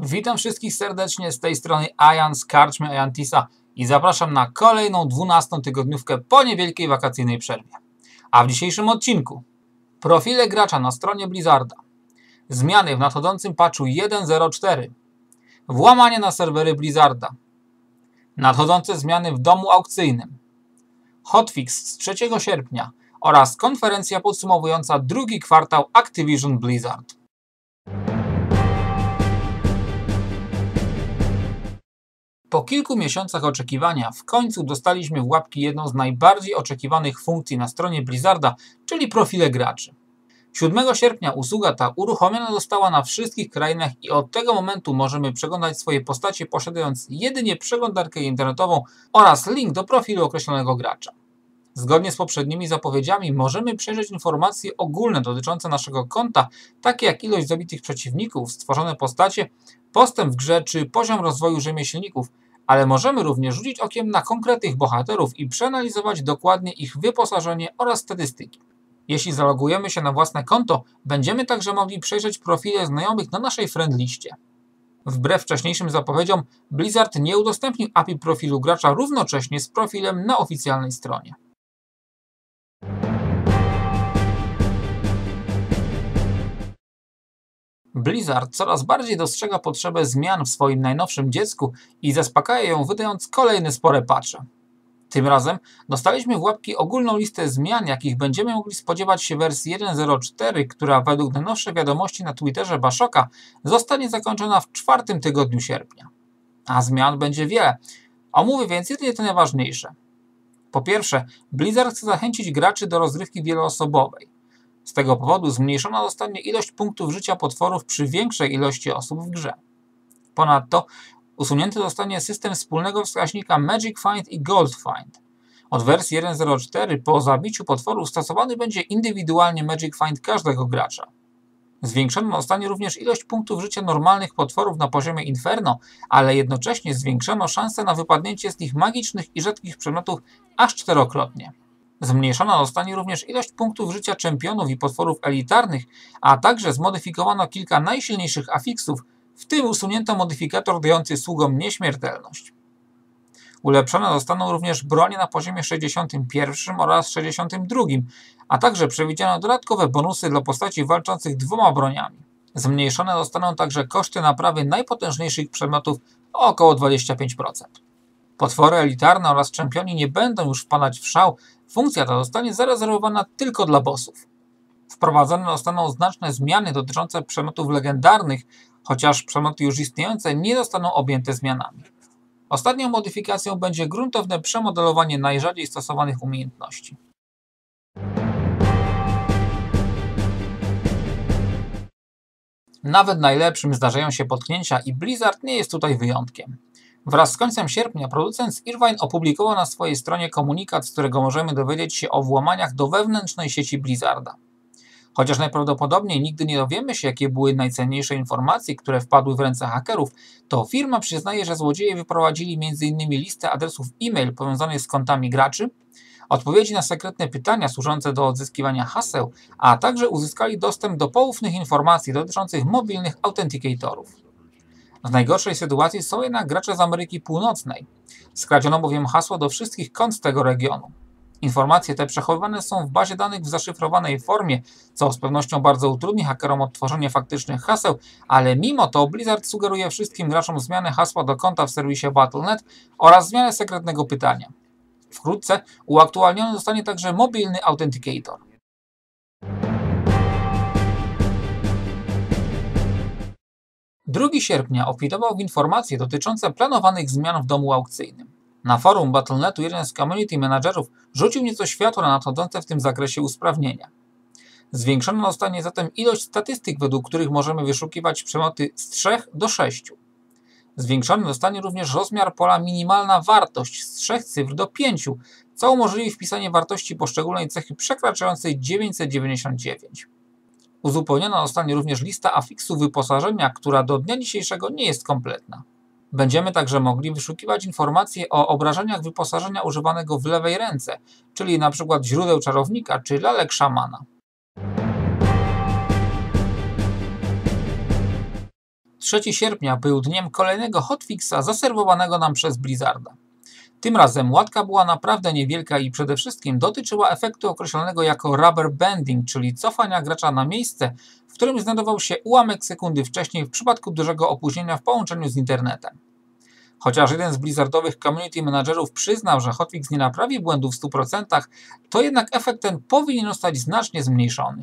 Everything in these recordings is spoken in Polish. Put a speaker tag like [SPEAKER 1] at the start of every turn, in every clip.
[SPEAKER 1] Witam wszystkich serdecznie, z tej strony Ajan z karczmy Ajantisa i zapraszam na kolejną 12. tygodniówkę po niewielkiej wakacyjnej przerwie. A w dzisiejszym odcinku profile gracza na stronie Blizzarda, zmiany w nadchodzącym patchu 1.04, włamanie na serwery Blizzarda, nadchodzące zmiany w domu aukcyjnym, hotfix z 3 sierpnia oraz konferencja podsumowująca drugi kwartał Activision Blizzard. Po kilku miesiącach oczekiwania w końcu dostaliśmy w łapki jedną z najbardziej oczekiwanych funkcji na stronie Blizzarda, czyli profile graczy. 7 sierpnia usługa ta uruchomiona została na wszystkich krainach i od tego momentu możemy przeglądać swoje postacie, posiadając jedynie przeglądarkę internetową oraz link do profilu określonego gracza. Zgodnie z poprzednimi zapowiedziami możemy przejrzeć informacje ogólne dotyczące naszego konta, takie jak ilość zabitych przeciwników, stworzone postacie, postęp w grze czy poziom rozwoju rzemieślników, ale możemy również rzucić okiem na konkretnych bohaterów i przeanalizować dokładnie ich wyposażenie oraz statystyki. Jeśli zalogujemy się na własne konto, będziemy także mogli przejrzeć profile znajomych na naszej friendliście. Wbrew wcześniejszym zapowiedziom, Blizzard nie udostępnił API profilu gracza równocześnie z profilem na oficjalnej stronie. Blizzard coraz bardziej dostrzega potrzebę zmian w swoim najnowszym dziecku i zaspokaja ją, wydając kolejne spore patche. Tym razem dostaliśmy w łapki ogólną listę zmian, jakich będziemy mogli spodziewać się w wersji 1.04, która według najnowszych wiadomości na Twitterze Bashoka zostanie zakończona w 4. tygodniu sierpnia. A zmian będzie wiele. Omówię więc jedynie te najważniejsze. Po pierwsze, Blizzard chce zachęcić graczy do rozgrywki wieloosobowej. Z tego powodu zmniejszona zostanie ilość punktów życia potworów przy większej ilości osób w grze. Ponadto usunięty zostanie system wspólnego wskaźnika Magic Find i Gold Find. Od wersji 1.04 po zabiciu potworów stosowany będzie indywidualnie Magic Find każdego gracza. Zwiększona zostanie również ilość punktów życia normalnych potworów na poziomie Inferno, ale jednocześnie zwiększono szanse na wypadnięcie z nich magicznych i rzadkich przedmiotów aż 4-krotnie. Zmniejszona zostanie również ilość punktów życia czempionów i potworów elitarnych, a także zmodyfikowano kilka najsilniejszych afiksów, w tym usunięto modyfikator dający sługom nieśmiertelność. Ulepszone zostaną również bronie na poziomie 61 oraz 62, a także przewidziano dodatkowe bonusy dla postaci walczących dwoma broniami. Zmniejszone zostaną także koszty naprawy najpotężniejszych przedmiotów o około 25%. Potwory elitarne oraz czempioni nie będą już wpadać w szał, funkcja ta zostanie zarezerwowana tylko dla bossów. Wprowadzone zostaną znaczne zmiany dotyczące przedmiotów legendarnych, chociaż przedmioty już istniejące nie zostaną objęte zmianami. Ostatnią modyfikacją będzie gruntowne przemodelowanie najrzadziej stosowanych umiejętności. Nawet najlepszym zdarzają się potknięcia i Blizzard nie jest tutaj wyjątkiem. Wraz z końcem sierpnia producent z Irvine opublikował na swojej stronie komunikat, z którego możemy dowiedzieć się o włamaniach do wewnętrznej sieci Blizzarda. Chociaż najprawdopodobniej nigdy nie dowiemy się, jakie były najcenniejsze informacje, które wpadły w ręce hakerów, to firma przyznaje, że złodzieje wyprowadzili m.in. listę adresów e-mail powiązanych z kontami graczy, odpowiedzi na sekretne pytania służące do odzyskiwania haseł, a także uzyskali dostęp do poufnych informacji dotyczących mobilnych autentykatorów. W najgorszej sytuacji są jednak gracze z Ameryki Północnej. Skradziono bowiem hasła do wszystkich kont z tego regionu. Informacje te przechowywane są w bazie danych w zaszyfrowanej formie, co z pewnością bardzo utrudni hakerom odtworzenie faktycznych haseł, ale mimo to Blizzard sugeruje wszystkim graczom zmianę hasła do konta w serwisie Battle.net oraz zmianę sekretnego pytania. Wkrótce uaktualniony zostanie także mobilny autentykator. Drugi sierpnia obfitował w informacje dotyczące planowanych zmian w domu aukcyjnym. Na forum Battle.netu jeden z community managerów rzucił nieco światła na nadchodzące w tym zakresie usprawnienia. Zwiększona zostanie zatem ilość statystyk, według których możemy wyszukiwać przedmioty z 3 do 6. Zwiększony zostanie również rozmiar pola minimalna wartość z 3 cyfr do 5, co umożliwi wpisanie wartości poszczególnej cechy przekraczającej 999. Uzupełniona zostanie również lista afiksów wyposażenia, która do dnia dzisiejszego nie jest kompletna. Będziemy także mogli wyszukiwać informacje o obrażeniach wyposażenia używanego w lewej ręce, czyli np. źródeł czarownika czy lalek szamana. 3 sierpnia był dniem kolejnego hotfixa zaserwowanego nam przez Blizzarda. Tym razem łatka była naprawdę niewielka i przede wszystkim dotyczyła efektu określonego jako rubber banding, czyli cofania gracza na miejsce, w którym znajdował się ułamek sekundy wcześniej w przypadku dużego opóźnienia w połączeniu z internetem. Chociaż jeden z blizzardowych community managerów przyznał, że hotfix nie naprawi błędu w 100%, to jednak efekt ten powinien zostać znacznie zmniejszony.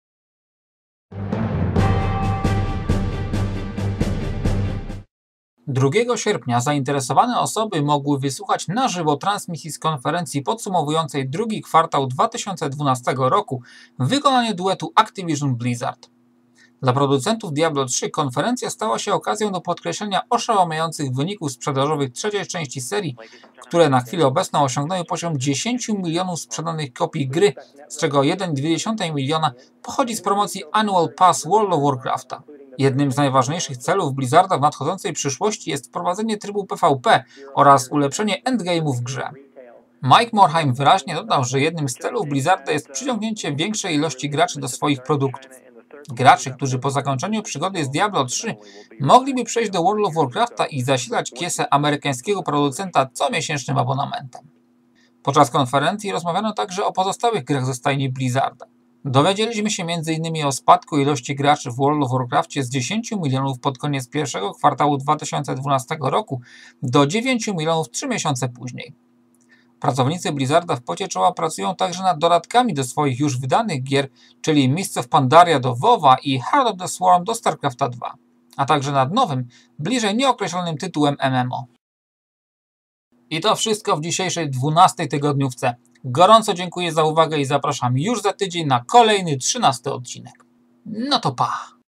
[SPEAKER 1] 2 sierpnia zainteresowane osoby mogły wysłuchać na żywo transmisji z konferencji podsumowującej drugi kwartał 2012 roku wykonanie duetu Activision Blizzard. Dla producentów Diablo 3 konferencja stała się okazją do podkreślenia oszałamiających wyników sprzedażowych trzeciej części serii, które na chwilę obecną osiągnęły poziom 10 milionów sprzedanych kopii gry, z czego 1,2 miliona pochodzi z promocji Annual Pass World of Warcrafta. Jednym z najważniejszych celów Blizzarda w nadchodzącej przyszłości jest wprowadzenie trybu PvP oraz ulepszenie endgame'u w grze. Mike Morhaime wyraźnie dodał, że jednym z celów Blizzarda jest przyciągnięcie większej ilości graczy do swoich produktów. Graczy, którzy po zakończeniu przygody z Diablo 3 mogliby przejść do World of Warcrafta i zasilać kiesę amerykańskiego producenta comiesięcznym abonamentem. Podczas konferencji rozmawiano także o pozostałych grach ze stajni Blizzarda. Dowiedzieliśmy się m.in. o spadku ilości graczy w World of Warcraftie z 10 milionów pod koniec pierwszego kwartału 2012 roku do 9 milionów 3 miesiące później. Pracownicy Blizzarda w pocie czoła pracują także nad dodatkami do swoich już wydanych gier, czyli Mists of Pandaria do WoWa i Heart of the Swarm do StarCrafta 2, a także nad nowym, bliżej nieokreślonym tytułem MMO. I to wszystko w dzisiejszej 12 tygodniówce. Gorąco dziękuję za uwagę i zapraszam już za tydzień na kolejny 13 odcinek. No to pa!